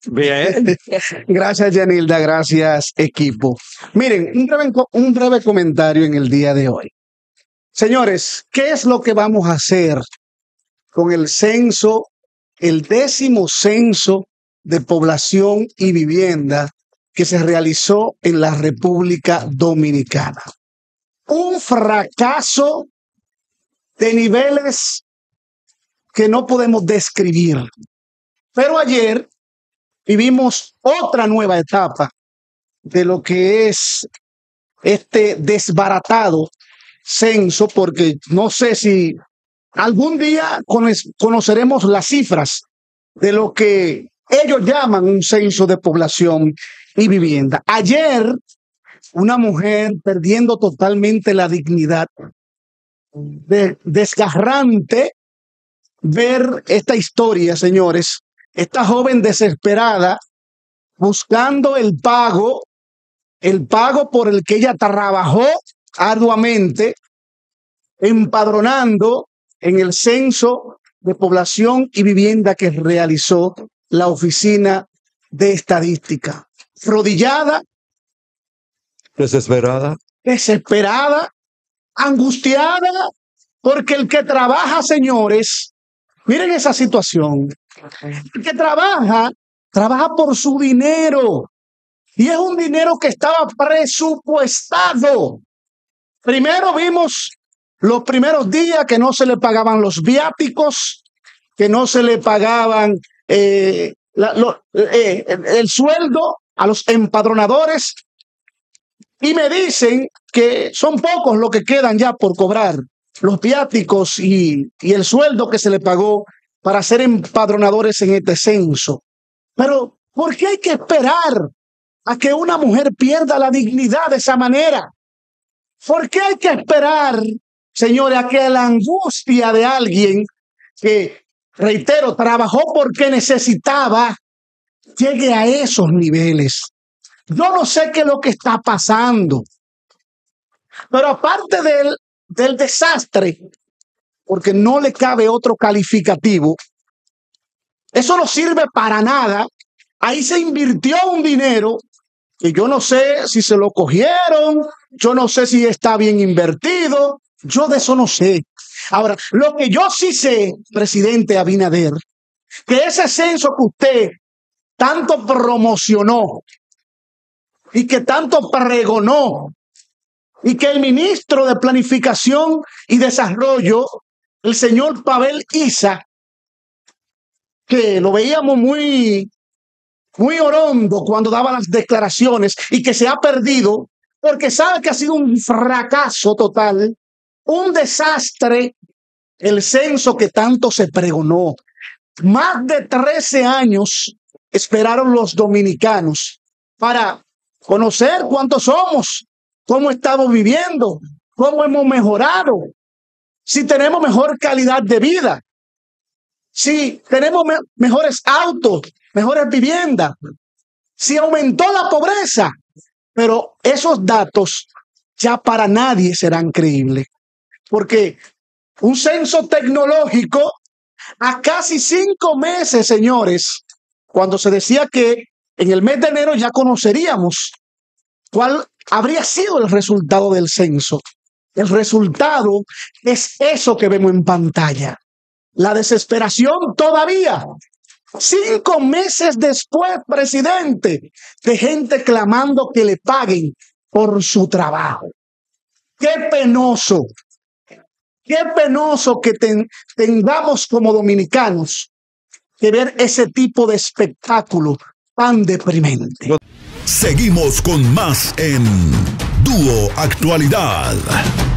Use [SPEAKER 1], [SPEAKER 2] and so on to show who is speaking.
[SPEAKER 1] Bien.
[SPEAKER 2] Gracias, Yanilda. Gracias, equipo. Miren, un breve comentario en el día de hoy. Señores, ¿qué es lo que vamos a hacer con el censo, el 10º censo de población y vivienda que se realizó en la República Dominicana? Un fracaso de niveles que no podemos describir. Pero ayer vivimos otra nueva etapa de lo que es este desbaratado censo, porque no sé si algún día conoceremos las cifras de lo que ellos llaman un censo de población y vivienda. Ayer, una mujer perdiendo totalmente la dignidad, desgarrante ver esta historia, señores. Esta joven desesperada buscando el pago por el que ella trabajó arduamente, empadronando en el censo de población y vivienda que realizó la Oficina de Estadística. Rodillada,
[SPEAKER 1] Desesperada.
[SPEAKER 2] angustiada, porque el que trabaja, señores, miren esa situación. El que trabaja por su dinero. Y es un dinero que estaba presupuestado. Primero vimos los primeros días que no se le pagaban los viáticos, que no se le pagaban el sueldo a los empadronadores. Y me dicen que son pocos los que quedan ya por cobrar los viáticos y el sueldo que se le pagó para ser empadronadores en este censo. Pero, ¿por qué hay que esperar a que una mujer pierda la dignidad de esa manera? ¿Por qué hay que esperar, señores, a que la angustia de alguien que, reitero, trabajó porque necesitaba, llegue a esos niveles? Yo no sé qué es lo que está pasando, pero aparte del desastre, porque no le cabe otro calificativo, eso no sirve para nada. Ahí se invirtió un dinero que yo no sé si se lo cogieron, yo no sé si está bien invertido, yo de eso no sé. Ahora, lo que yo sí sé, presidente Abinader, que ese censo que usted tanto promocionó y que tanto pregonó, y que el ministro de Planificación y Desarrollo, el señor Pavel Issa, que lo veíamos muy orondo cuando daba las declaraciones y que se ha perdido porque sabe que ha sido un fracaso total, un desastre, el censo que tanto se pregonó. Más de 13 años esperaron los dominicanos para conocer cuántos somos, cómo estamos viviendo, cómo hemos mejorado, si tenemos mejor calidad de vida, si tenemos mejores autos, mejores viviendas, si aumentó la pobreza. Pero esos datos ya para nadie serán creíbles, porque un censo tecnológico a casi 5 meses, señores, cuando se decía que en el mes de enero ya conoceríamos cuál habría sido el resultado del censo. El resultado es eso que vemos en pantalla. La desesperación todavía. 5 meses después, presidente, de gente clamando que le paguen por su trabajo. Qué penoso que tengamos como dominicanos que ver ese tipo de espectáculo tan deprimente.
[SPEAKER 3] Seguimos con más en Dúo Actualidad.